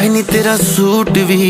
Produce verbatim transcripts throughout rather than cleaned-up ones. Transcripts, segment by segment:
हाय नी तेरा सूट भी।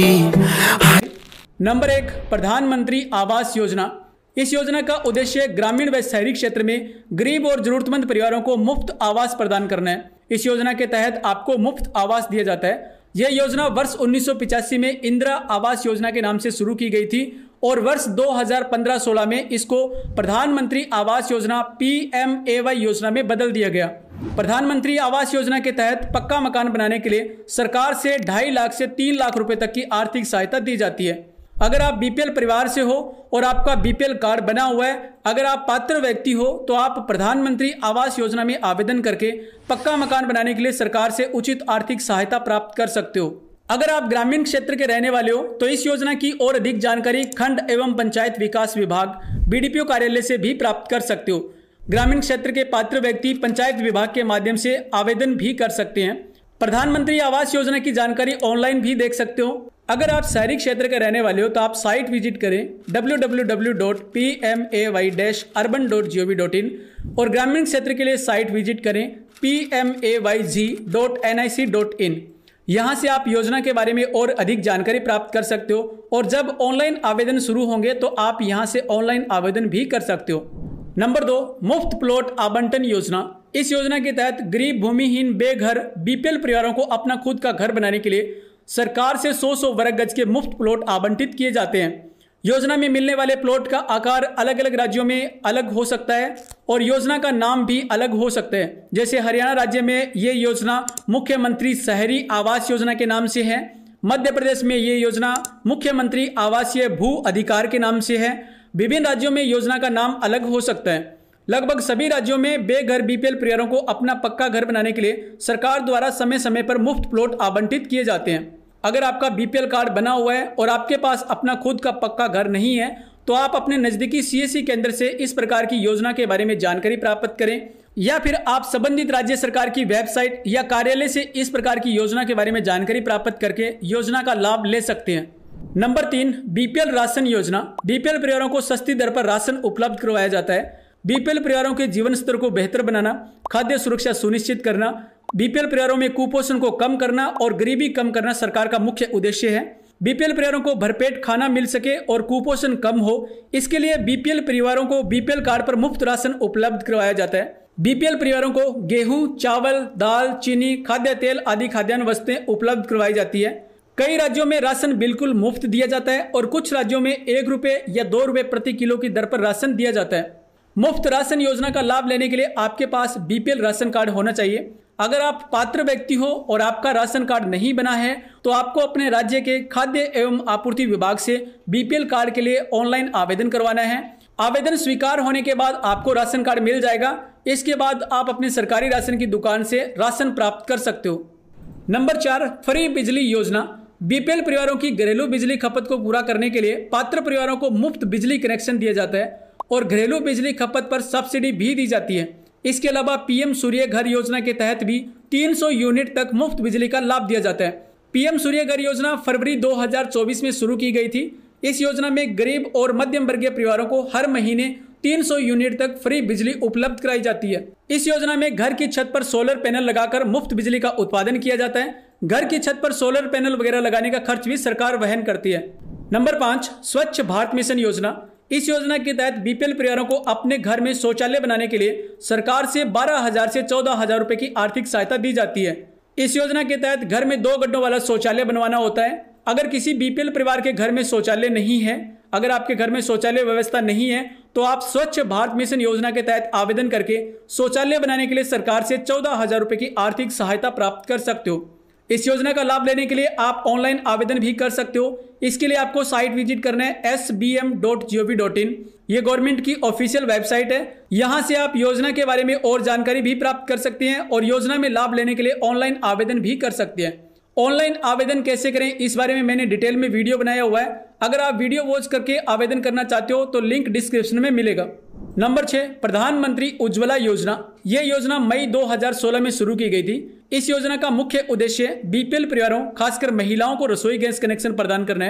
नंबर एक, प्रधानमंत्री आवास योजना। इस योजना का उद्देश्य ग्रामीण व शहरी क्षेत्र में गरीब और जरूरतमंद परिवारों को मुफ्त आवास प्रदान करना है। इस योजना के तहत आपको मुफ्त आवास दिया जाता है। यह योजना वर्ष उन्नीस सौ पिचासी में इंदिरा आवास योजना के नाम से शुरू की गई थी और वर्ष दो हज़ार पंद्रह सोलह में इसको प्रधानमंत्री Awas Yojana P M A Y योजना में बदल दिया गया। प्रधानमंत्री आवास योजना के तहत पक्का मकान बनाने के लिए सरकार से ढाई लाख से तीन लाख रुपए तक की आर्थिक सहायता दी जाती है। अगर आप बी पी एल परिवार से हो और आपका बी पी एल कार्ड बना हुआ है, अगर आप पात्र व्यक्ति हो तो आप प्रधानमंत्री आवास योजना में आवेदन करके पक्का मकान बनाने के लिए सरकार से उचित आर्थिक सहायता प्राप्त कर सकते हो। अगर आप ग्रामीण क्षेत्र के रहने वाले हो तो इस योजना की और अधिक जानकारी खंड एवं पंचायत विकास विभाग बी डी पी ओ कार्यालय से भी प्राप्त कर सकते हो। ग्रामीण क्षेत्र के पात्र व्यक्ति पंचायत विभाग के माध्यम से आवेदन भी कर सकते हैं। प्रधानमंत्री आवास योजना की जानकारी ऑनलाइन भी देख सकते हो। अगर आप शहरी क्षेत्र के रहने वाले हो तो आप साइट विजिट करें W W W dot P M A Y dash urban dot G O V dot in और ग्रामीण क्षेत्र के लिए साइट विजिट करें P M A Y G dot N I C dot in. यहाँ से आप योजना के बारे में और अधिक जानकारी प्राप्त कर सकते हो और जब ऑनलाइन आवेदन शुरू होंगे तो आप यहाँ से ऑनलाइन आवेदन भी कर सकते हो। नंबर दो, मुफ्त प्लॉट आवंटन योजना। इस योजना के तहत गरीब भूमिहीन बेघर बी पी एल परिवारों को अपना खुद का घर बनाने के लिए सरकार से सौ सौ वर्ग गज के मुफ्त प्लॉट आवंटित किए जाते हैं। योजना में मिलने वाले प्लॉट का आकार अलग अलग राज्यों में अलग हो सकता है और योजना का नाम भी अलग हो सकता है। जैसे हरियाणा राज्य में ये योजना मुख्यमंत्री शहरी आवास योजना के नाम से है। मध्य प्रदेश में ये योजना मुख्यमंत्री आवासीय भू अधिकार के नाम से है। विभिन्न राज्यों में योजना का नाम अलग हो सकता है। लगभग सभी राज्यों में बेघर बी पी एल परिवारों को अपना पक्का घर बनाने के लिए सरकार द्वारा समय समय पर मुफ्त प्लॉट आवंटित किए जाते हैं। अगर आपका बी पी एल कार्ड बना हुआ है और आपके पास अपना खुद का पक्का घर नहीं है तो आप अपने नजदीकी सी एस सी केंद्र से इस प्रकार की योजना के बारे में जानकारी प्राप्त करें या फिर आप संबंधित राज्य सरकार की वेबसाइट या कार्यालय से इस प्रकार की योजना के बारे में जानकारी प्राप्त करके योजना का लाभ ले सकते हैं। नंबर तीन, बी पी एल राशन योजना। बी पी एल परिवारों को सस्ती दर पर राशन उपलब्ध करवाया जाता है। बी पी एल परिवारों के जीवन स्तर को बेहतर बनाना, खाद्य सुरक्षा सुनिश्चित करना, बी पी एल परिवारों में कुपोषण को कम करना और गरीबी कम करना सरकार का मुख्य उद्देश्य है। बी पी एल परिवारों को भरपेट खाना मिल सके और कुपोषण कम हो, इसके लिए बी पी एल परिवारों को बी पी एल कार्ड पर मुफ्त राशन उपलब्ध करवाया जाता है। बी पी एल परिवारों को गेहूं, चावल, दाल, चीनी, खाद्य तेल आदि खाद्यान्न वस्तुएं उपलब्ध करवाई जाती है। कई राज्यों में राशन बिल्कुल मुफ्त दिया जाता है और कुछ राज्यों में एक रुपये या दो रुपये प्रति किलो की दर पर राशन दिया जाता है। मुफ्त राशन योजना का लाभ लेने के लिए आपके पास B P L ration card होना चाहिए। अगर आप पात्र व्यक्ति हो और आपका राशन कार्ड नहीं बना है तो आपको अपने राज्य के खाद्य एवं आपूर्ति विभाग से बी पी एल कार्ड के लिए ऑनलाइन आवेदन करवाना है। आवेदन स्वीकार होने के बाद आपको राशन कार्ड मिल जाएगा। इसके बाद आप अपने सरकारी राशन की दुकान से राशन प्राप्त कर सकते हो। नंबर चार, फ्री बिजली योजना। बी पी एल परिवारों की घरेलू बिजली खपत को पूरा करने के लिए पात्र परिवारों को मुफ्त बिजली कनेक्शन दिया जाता है और घरेलू बिजली खपत पर सब्सिडी भी दी जाती है। इसके अलावा पी एम सूर्य घर योजना के तहत भी तीन सौ यूनिट तक मुफ्त बिजली का लाभ दिया जाता है। पी एम सूर्य घर योजना फरवरी दो हज़ार चौबीस में शुरू की गई थी। इस योजना में गरीब और मध्यम वर्गीय परिवारों को हर महीने तीन सौ यूनिट तक फ्री बिजली उपलब्ध कराई जाती है। इस योजना में घर की छत पर सोलर पैनल लगाकर मुफ्त बिजली का उत्पादन किया जाता है। घर की छत पर सोलर पैनल वगैरह लगाने का खर्च भी सरकार वहन करती है। नंबर पाँच, स्वच्छ भारत मिशन योजना। इस योजना के तहत बी पी एल परिवारों को अपने घर में शौचालय बनाने के लिए सरकार से बारह हजार से चौदह हजार रुपए की आर्थिक सहायता दी जाती है। इस योजना के तहत घर में दो गड्ढों वाला शौचालय बनवाना होता है। अगर किसी बी पी एल परिवार के घर में शौचालय नहीं है, अगर आपके घर में शौचालय व्यवस्था नहीं है तो आप स्वच्छ भारत मिशन योजना के तहत आवेदन करके शौचालय बनाने के लिए सरकार से चौदह हजार रुपए की आर्थिक सहायता प्राप्त कर सकते हो। इस योजना का लाभ लेने के लिए आप ऑनलाइन आवेदन भी कर सकते हो। इसके लिए आपको साइट विजिट करना है S B M dot G O V dot in. ये गवर्नमेंट की ऑफिशियल वेबसाइट है। यहाँ से आप योजना के बारे में और जानकारी भी प्राप्त कर सकते हैं और योजना में लाभ लेने के लिए ऑनलाइन आवेदन भी कर सकते हैं। ऑनलाइन आवेदन कैसे करें इस बारे में मैंने डिटेल में वीडियो बनाया हुआ है। अगर आप वीडियो वॉच करके आवेदन करना चाहते हो तो लिंक डिस्क्रिप्शन में मिलेगा। नंबर छह, प्रधानमंत्री उज्ज्वला योजना। यह योजना मई दो हज़ार सोलह में शुरू की गई थी। इस योजना का मुख्य उद्देश्य बी पी एल परिवारों खासकर महिलाओं को रसोई गैस कनेक्शन प्रदान करना है।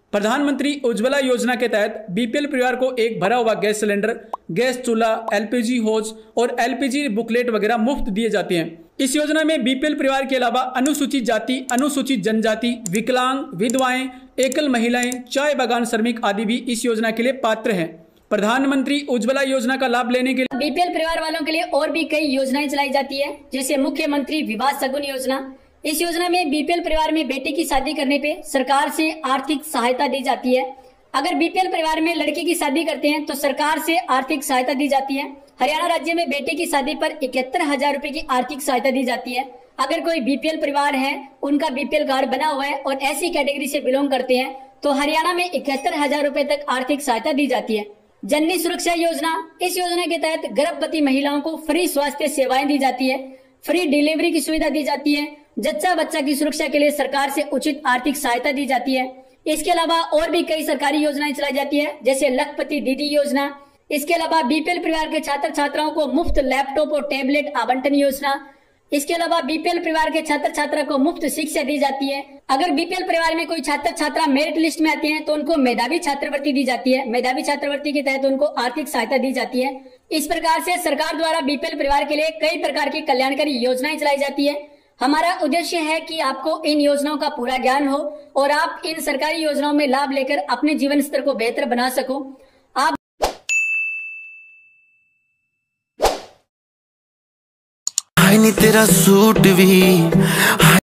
प्रधानमंत्री उज्ज्वला योजना के तहत बीपीएल परिवार को एक भरा हुआ गैस सिलेंडर, गैस चूल्हा, एलपीजी होज और एलपीजी बुकलेट वगैरह मुफ्त दिए जाते हैं। इस योजना में बीपीएल परिवार के अलावा अनुसूचित जाति, अनुसूचित जनजाति, विकलांग, विधवाएं, एकल महिलाएं, चाय बागान श्रमिक आदि भी इस योजना के लिए पात्र हैं। प्रधानमंत्री उज्ज्वला योजना का लाभ लेने के लिए बीपीएल परिवार वालों के लिए और भी कई योजनाएं चलाई जाती है, जैसे मुख्यमंत्री विवाह शगुन योजना। इस योजना में बीपीएल परिवार में बेटी की शादी करने पे सरकार से आर्थिक सहायता दी जाती है। अगर बीपीएल परिवार में लड़के की शादी करते हैं तो सरकार से आर्थिक सहायता दी जाती है। हरियाणा राज्य में बेटे की शादी पर इकहत्तर हजार रुपए की आर्थिक सहायता दी जाती है। अगर कोई बीपीएल परिवार है, उनका बीपीएल कार्ड बना हुआ है और ऐसी कैटेगरी से बिलोंग करते हैं तो हरियाणा में इकहत्तर हजार रुपए तक आर्थिक सहायता दी जाती है। जननी सुरक्षा योजना, इस योजना के तहत गर्भवती महिलाओं को फ्री स्वास्थ्य सेवाएं दी जाती है, फ्री डिलीवरी की सुविधा दी जाती है, जच्चा बच्चा की सुरक्षा के लिए सरकार से उचित आर्थिक सहायता दी जाती है। इसके अलावा और भी कई सरकारी योजनाएं चलाई जाती है, जैसे लखपति दीदी योजना। इसके अलावा बीपीएल परिवार के छात्र छात्राओं को मुफ्त लैपटॉप और टैबलेट आवंटन योजना। इसके अलावा बीपीएल परिवार के छात्र छात्रा को मुफ्त शिक्षा दी जाती है। अगर बीपीएल परिवार में कोई छात्र छात्रा मेरिट लिस्ट में आते हैं तो उनको मेधावी छात्रवृत्ति दी जाती है। मेधावी छात्रवृत्ति के तहत उनको आर्थिक सहायता दी जाती है। इस प्रकार से सरकार द्वारा बीपीएल परिवार के लिए कई प्रकार की कल्याणकारी योजनाएं चलाई जाती है। हमारा उद्देश्य है कि आपको इन योजनाओं का पूरा ज्ञान हो और आप इन सरकारी योजनाओं में लाभ लेकर अपने जीवन स्तर को बेहतर बना सको। आप हाय नी तेरा सूट भी